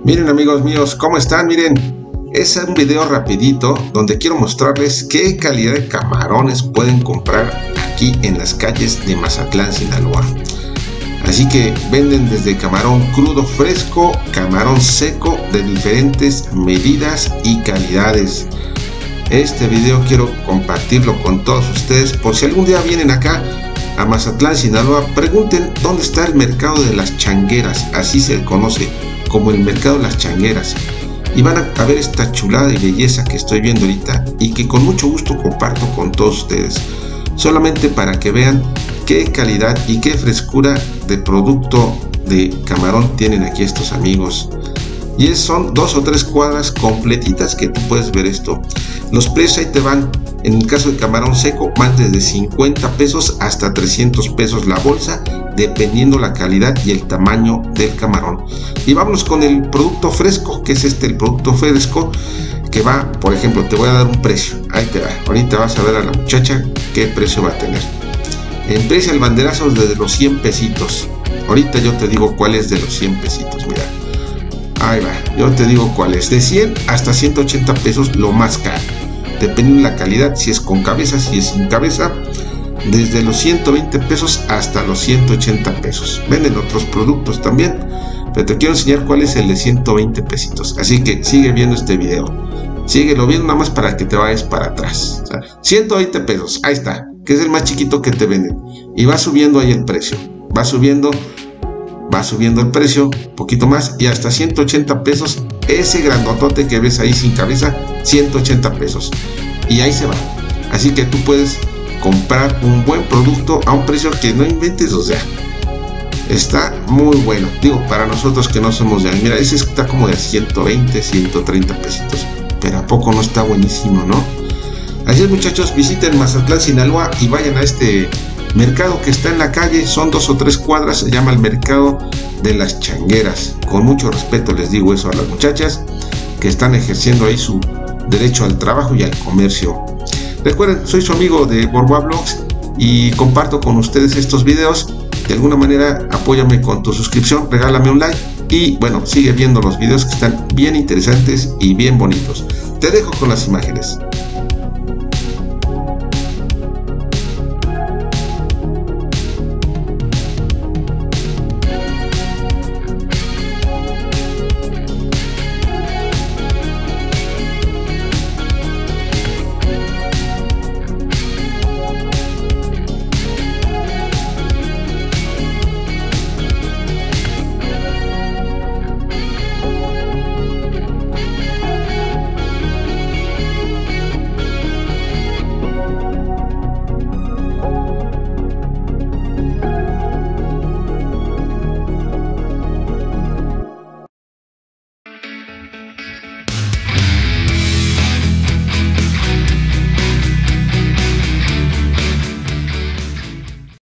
Miren amigos míos, ¿cómo están? Miren, es un video rapidito donde quiero mostrarles qué calidad de camarones pueden comprar aquí en las calles de Mazatlán, Sinaloa. Así que venden desde camarón crudo fresco, camarón seco de diferentes medidas y calidades. Este video quiero compartirlo con todos ustedes por si algún día vienen acá a Mazatlán, Sinaloa. Pregunten dónde está el mercado de las changueras, así se conoce como el mercado de las changueras, y van a ver esta chulada y belleza que estoy viendo ahorita y que con mucho gusto comparto con todos ustedes, solamente para que vean qué calidad y qué frescura de producto de camarón tienen aquí estos amigos. Y son 2 o 3 cuadras completitas que tú puedes ver esto. Los precios ahí te van, en el caso de camarón seco, van desde 50 pesos hasta 300 pesos la bolsa, dependiendo la calidad y el tamaño del camarón. Y vámonos con el producto fresco, que es el producto fresco, que va, por ejemplo, te voy a dar un precio. Ahí te va, ahorita vas a ver a la muchacha qué precio va a tener. En precio al banderazo desde los 100 pesitos. Ahorita yo te digo cuál es de los 100 pesitos, mira. Ahí va, yo te digo cuál es. De 100 hasta 180 pesos lo más caro, dependiendo de la calidad, si es con cabeza, si es sin cabeza. Desde los 120 pesos hasta los 180 pesos. Venden otros productos también, pero te quiero enseñar cuál es el de 120 pesitos. Así que sigue viendo este video. Síguelo viendo nada más para que te vayas para atrás. O sea, 120 pesos, ahí está, que es el más chiquito que te venden. Y va subiendo ahí el precio. Va subiendo el precio, un poquito más, y hasta 180 pesos. Ese grandotote que ves ahí sin cabeza, 180 pesos. Y ahí se va. Así que tú puedes comprar un buen producto a un precio que no inventes, o sea, está muy bueno. Digo, para nosotros que no somos de ahí, mira, ese está como de 120, 130 pesitos, pero a poco no está buenísimo, ¿no? Así es, muchachos, visiten Mazatlán, Sinaloa y vayan a este mercado que está en la calle. Son 2 o 3 cuadras, se llama el mercado de las changueras. Con mucho respeto les digo eso a las muchachas que están ejerciendo ahí su derecho al trabajo y al comercio. Recuerden, soy su amigo de Borboa Vlogs y comparto con ustedes estos videos. De alguna manera, apóyame con tu suscripción, regálame un like y bueno, sigue viendo los videos que están bien interesantes y bien bonitos. Te dejo con las imágenes.